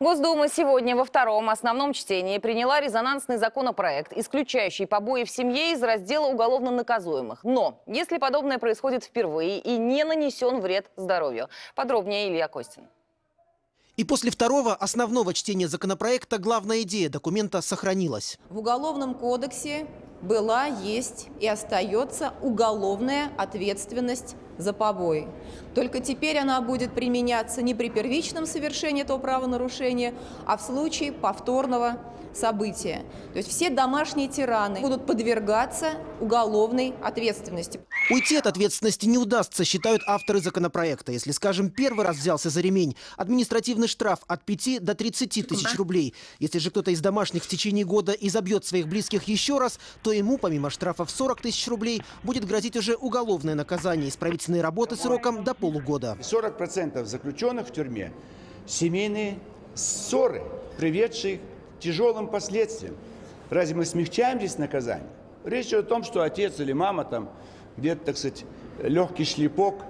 Госдума сегодня во втором основном чтении приняла резонансный законопроект, исключающий побои в семье из раздела уголовно наказуемых. Но если подобное происходит впервые и не нанесен вред здоровью. Подробнее Илья Костин. И после второго основного чтения законопроекта главная идея документа сохранилась. В Уголовном кодексе была, есть и остается уголовная ответственность за побои. Только теперь она будет применяться не при первичном совершении этого правонарушения, а в случае повторного события. То есть все домашние тираны будут подвергаться уголовной ответственности. Уйти от ответственности не удастся, считают авторы законопроекта. Если, скажем, первый раз взялся за ремень, административный штраф от 5 до 30 тысяч рублей. Если же кто-то из домашних в течение года изобьет своих близких еще раз, то ему, помимо штрафа в 40 тысяч рублей, будет грозить уже уголовное наказание, исправительные работы сроком до полугода. 40% заключенных в тюрьме – семейные ссоры, приведшие к тяжелым последствиям. Разве мы смягчаем здесь наказание? Речь идет о том, что отец или мама там где-то, так сказать, легкий шлепок,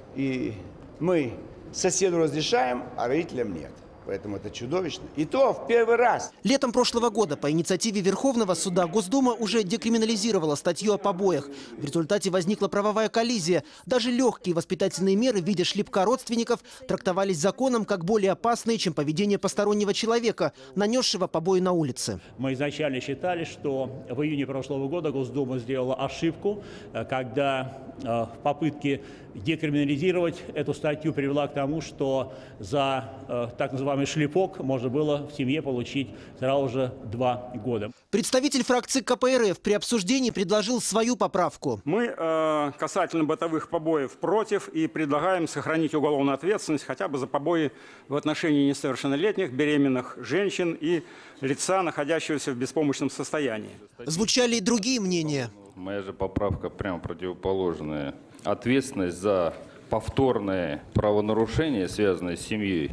и мы соседу разрешаем, а родителям нет. Поэтому это чудовищно. И то в первый раз. Летом прошлого года по инициативе Верховного суда Госдума уже декриминализировала статью о побоях. В результате возникла правовая коллизия. Даже легкие воспитательные меры в виде шлепка родственников трактовались законом как более опасные, чем поведение постороннего человека, нанесшего побои на улице. Мы изначально считали, что в июне прошлого года Госдума сделала ошибку, когда в попытке декриминализировать эту статью привела к тому, что за так называемый шлепок можно было в семье получить сразу же 2 года. Представитель фракции КПРФ при обсуждении предложил свою поправку. Мы касательно бытовых побоев против и предлагаем сохранить уголовную ответственность хотя бы за побои в отношении несовершеннолетних, беременных женщин и лица, находящегося в беспомощном состоянии. Звучали и другие мнения. Моя же поправка прямо противоположная. Ответственность за повторное правонарушение, связанное с семьей,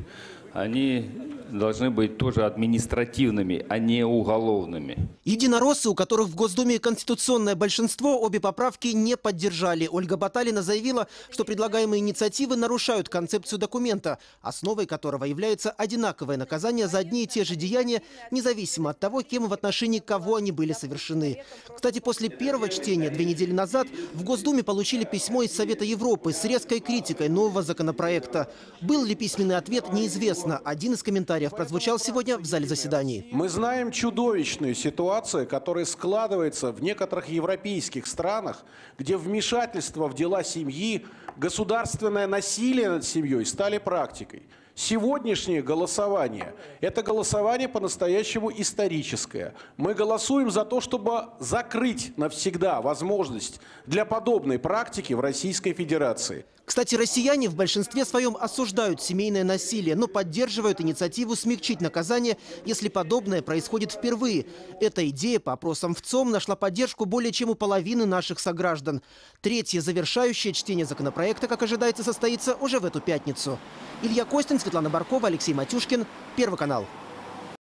они должны быть тоже административными, а не уголовными. Единороссы, у которых в Госдуме конституционное большинство, обе поправки не поддержали. Ольга Баталина заявила, что предлагаемые инициативы нарушают концепцию документа, основой которого является одинаковое наказание за одни и те же деяния, независимо от того, кем и в отношении кого они были совершены. Кстати, после первого чтения 2 недели назад в Госдуме получили письмо из Совета Европы с резкой критикой нового законопроекта. Был ли письменный ответ, неизвестно. Один из комментариев прозвучал сегодня в зале заседаний. Мы знаем чудовищную ситуацию, которая складывается в некоторых европейских странах, где вмешательство в дела семьи, государственное насилие над семьей стали практикой. Сегодняшнее голосование – это голосование по-настоящему историческое. Мы голосуем за то, чтобы закрыть навсегда возможность для подобной практики в Российской Федерации. Кстати, россияне в большинстве своем осуждают семейное насилие, но поддерживают инициативу смягчить наказание, если подобное происходит впервые. Эта идея по опросам в ЦОМ нашла поддержку более чем у половины наших сограждан. Третье завершающее чтение законопроекта, как ожидается, состоится уже в эту пятницу. Илья Костин, Светлана Баркова, Алексей Матюшкин, Первый канал.